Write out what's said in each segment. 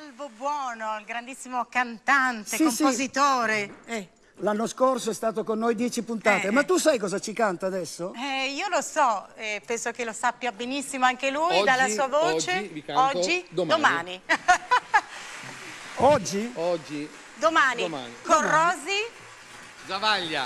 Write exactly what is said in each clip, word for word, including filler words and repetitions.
Salvo Buono, il grandissimo cantante, Sì, compositore. Sì. Eh. L'anno scorso è stato con noi dieci puntate, Eh. ma tu sai cosa ci canta adesso? Eh, io lo so, eh, penso che lo sappia benissimo anche lui, Oggi, dalla sua voce. Oggi, vi canto, oggi domani. domani. Oggi? Oggi. Domani. Domani. Con Domani. Rosy Zavaglia.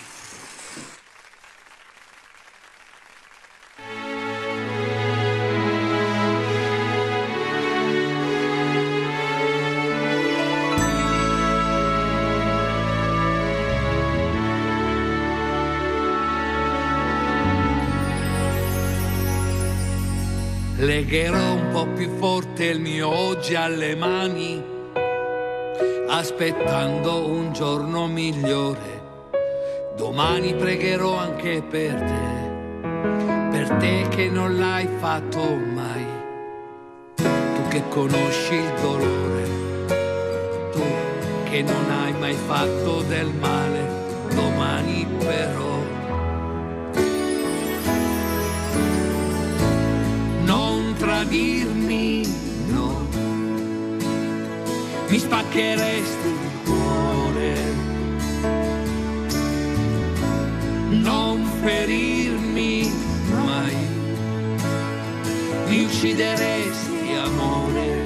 Legherò un po' più forte il mio oggi alle mani, aspettando un giorno migliore. Domani pregherò anche per te, per te che non l'hai fatto mai, tu che conosci il dolore, tu che non hai mai fatto del male. Domani però dirmi no, mi spaccheresti il cuore, non ferirmi mai, mi uccideresti amore,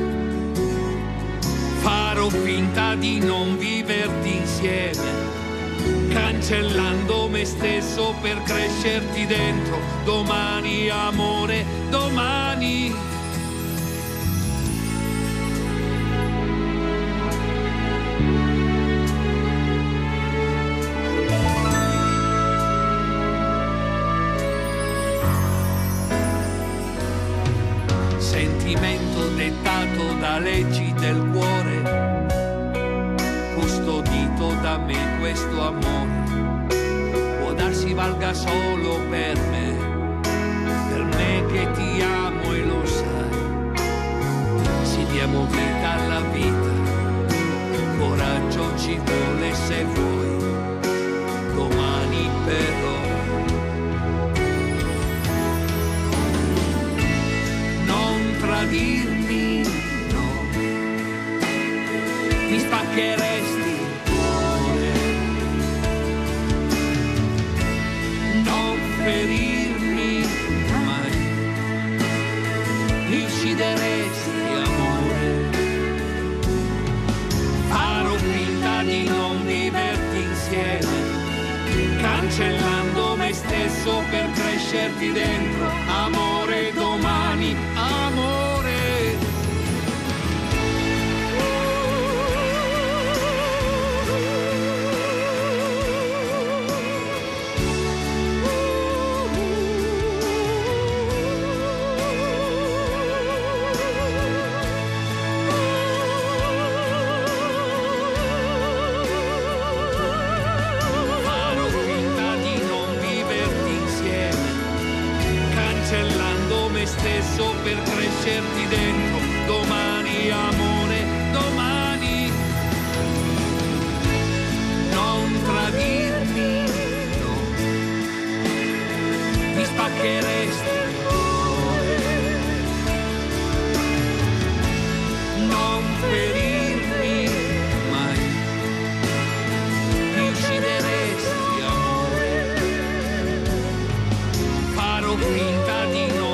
farò finta di non viverti insieme, cancellando me stesso per crescerti dentro. Domani amore, domani. Sentimento dettato da leggi del cuore, custodito da me questo amore, può darsi valga solo per me, per me che ti amo e lo sai. Se diamo vita alla vita, coraggio ci vuole se vuoi. Domani però non tradirmi, no, mi spaccheresti il cuore, non ferirmi mai, mi uccideresti amore, farò finta di non viverti insieme, cancellando me stesso per crescerti dentro. Amore, domani, amore. Stesso per crescerti dentro. Domani amore, domani. Non tradirmi, no, mi spaccheresti il cuore, non ferirmi mai, mi uccideresti amore, farò finta di non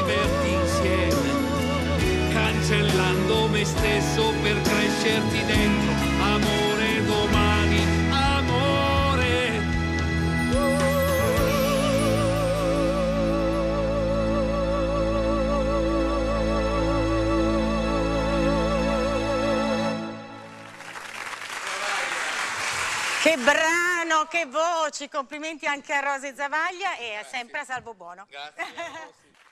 cancellando me stesso per crescerti dentro. Amore, domani, amore. Che brano, che voci, complimenti anche a Rosy Zavaglia e sempre a Salvo Buono. Grazie.